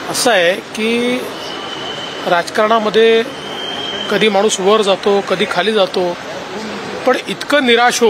असं आहे की राजकारणामध्ये कधी माणूस वर जातो, कधी खाली जातो, पण इतकं निराश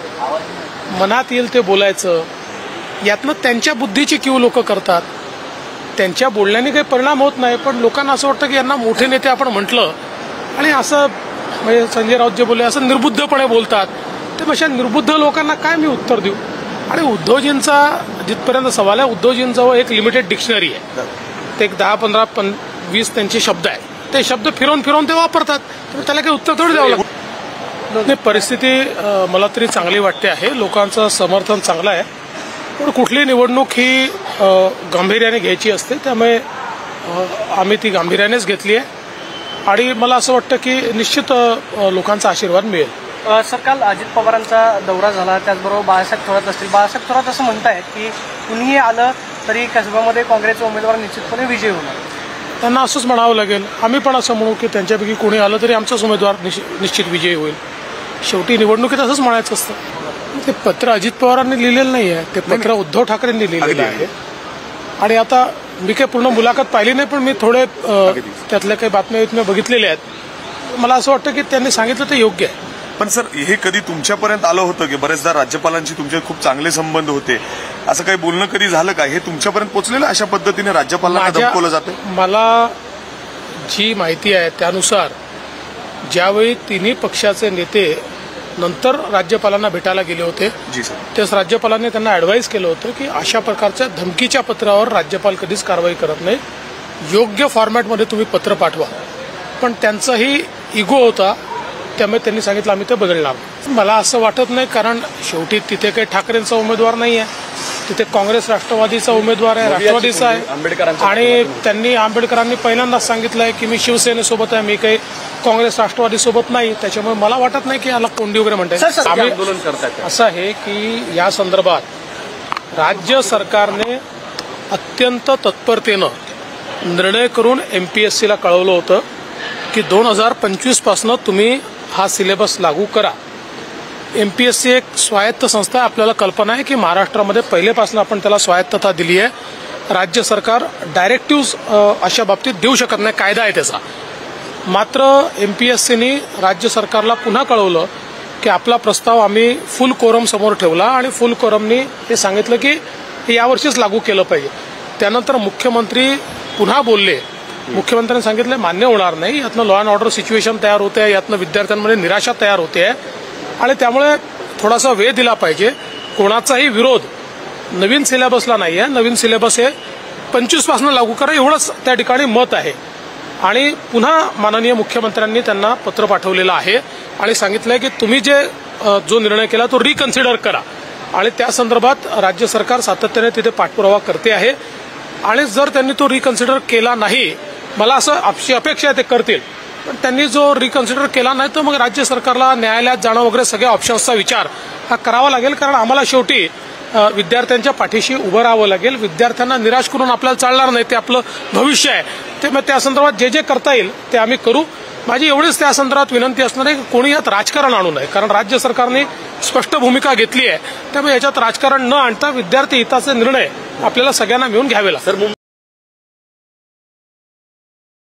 होऊन मनात येईल ते बोलायचं, यातनं त्यांच्या बुद्धीची कीव लोक करतात. त्यांच्या बोलण्याने काही परिणाम होत नाही, पण लोकांना असं वाटतं की यांना मोठे नेते आपण म्हटलं आणि असं म्हणजे संजय राऊत जे बोलले असं निर्बुद्धपणे बोलतात. तर अशा निर्बुद्ध लोकांना काय मी उत्तर देऊ? आणि उद्धवजींचा जिथपर्यंत सवाल आहे, उद्धवजींजवळ एक लिमिटेड डिक्शनरी आहे. ते एक 10, 15, 20 त्यांचे शब्द आहेत. ते शब्द फिरवून फिरवून ते वापरतात. तर त्याला काही उत्तर थोडी द्यावं लागतं. नाही, परिस्थिती मला तरी चांगली वाटते आहे. लोकांचं समर्थन चांगलं आहे. पण कुठली निवडणूक ही गांभीर्याने घ्यायची असते, त्यामुळे आम्ही ती गांभीर्यानेच घेतली आहे आणि मला असं वाटतं की निश्चित लोकांचा आशीर्वाद मिळेल. सर, काल अजित पवारांचा दौरा झाला, त्याचबरोबर बाळासाहेब थोरात असतील. बाळासाहेब थोरात असं म्हणतायत की कुणीही आलं तरी कसब्यामध्ये काँग्रेसचा उमेदवार निश्चितपणे विजयी होणार. त्यांना असंच म्हणावं लागेल. आम्ही पण असं म्हणू की त्यांच्यापैकी कोणी आलं तरी आमचाच उमेदवार निश्चित विजयी होईल. शेवटी निवडणुकीत असंच म्हणायचं असतं. ते पत्र अजित पवारांनी लिहिलेलं नाही आहे, ते पत्र उद्धव ठाकरेंनी लिहिलेलं आहे. आणि आता मी काही पूर्ण मुलाखत पाहिली नाही, पण मी थोडे त्यातल्या काही बातम्या बघितलेल्या आहेत. मला असं वाटतं की त्यांनी सांगितलं ते योग्य आहे. पण सर, हे कधी तुमच्यापर्यंत आलं होतं की बरेचदा राज्यपालांशी तुमचे खूप चांगले संबंध होते, असं काही बोलणं कधी झालं का? हे तुमच्यापर्यंत पोहोचलेलं अशा पद्धतीने राज्यपालांना धमकवलं जातं? मला जी माहिती आहे त्यानुसार ज्यावेळी तिन्ही पक्षाचे नेते नंतर राज्यपालांना भेटायला गेले होते, त्याच राज्यपालांनी त्यांना ॲडवाईस केलं होतं की अशा प्रकारच्या धमकीच्या पत्रावर राज्यपाल कधीच कारवाई करत नाही, योग्य फॉर्मॅटमध्ये तुम्ही पत्र पाठवा. पण त्यांचाही इगो होता, त्यामुळे त्यांनी सांगितलं आम्ही ते बदलणार. मला असं वाटत नाही, कारण शेवटी तिथे काही ठाकरेंचा उमेदवार नाही आहे, तिथे काँग्रेस राष्ट्रवादीचा उमेदवार आहे, राष्ट्रवादीचा आहे. आणि त्यांनी आंबेडकरांनी पहिल्यांदाच सांगितलं आहे की मी शिवसेनेसोबत आहे, मी काही काँग्रेस राष्ट्रवादीसोबत नाही. त्याच्यामुळे मला वाटत नाही की याला कोंडी वगैरे म्हणतात. आम्ही असं आहे की या संदर्भात राज्य सरकारने अत्यंत तत्परतेनं निर्णय करून MPSCला कळवलं होतं की 2025 पासून तुम्ही हा सिलेबस लागू करा. MPSC एक स्वायत्त संस्था आहे. आपल्याला कल्पना आहे की महाराष्ट्रामध्ये पहिलेपासून आपण त्याला स्वायत्तता दिली आहे. राज्य सरकार डायरेक्टिव्ह अशा बाबतीत देऊ शकत नाही, कायदा आहे त्याचा. मात्र MPSCनी राज्य सरकारला पुन्हा कळवलं की आपला प्रस्ताव आम्ही फुल कोरम समोर ठेवला आणि फुल कोरमनी हे सांगितलं की हे यावर्षीच लागू केलं पाहिजे. त्यानंतर मुख्यमंत्री पुन्हा बोलले. मुख्यमंत्र्यांनी सांगितलं मान्य होणार नाही, यातनं लॉ अँड ऑर्डर सिच्युएशन तयार होते आहे, यातनं विद्यार्थ्यांमध्ये निराशा तयार होते आहे आणि त्यामुळे थोडासा वेळ दिला पाहिजे. कोणाचाही विरोध नवीन सिलेबसला नाही आहे. नवीन सिलेबस हे 25 पासून लागू करा, एवढंच त्या ठिकाणी मत आहे. आणि पुन्हा माननीय मुख्यमंत्र्यांनी त्यांना पत्र पाठवलेलं आहे आणि सांगितलंय की तुम्ही जो निर्णय केला तो रिकन्सिडर करा. आणि त्या संदर्भात राज्य सरकार सातत्याने तिथे पाठपुरावा करते आहे. आणि जर त्यांनी तो रिकन्सिडर केला नाही, मला असं अपेक्षा आहे ते करतील, पण त्यांनी जो रिकन्सिडर केला नाही तर मग राज्य सरकारला न्यायालयात जाणं वगैरे सगळ्या ऑप्शन्सचा विचार हा करावा लागेल. कारण आम्हाला शेवटी विद्यार्थ्यांच्या पाठीशी उभं राहावं लागेल. विद्यार्थ्यांना निराश करून आपल्याला चालणार नाही, ते आपलं भविष्य आहे. ते मग त्या संदर्भात जे करता येईल ते आम्ही करू. माझी एवढीच त्या संदर्भात विनंती असणार आहे की कोणी यात राजकारण आणू नये, कारण राज्य सरकारने स्पष्ट भूमिका घेतली आहे. त्यामुळे याच्यात राजकारण न आणता विद्यार्थी हिताचे निर्णय आपल्याला सगळ्यांना मिळून घ्यावे लागतात.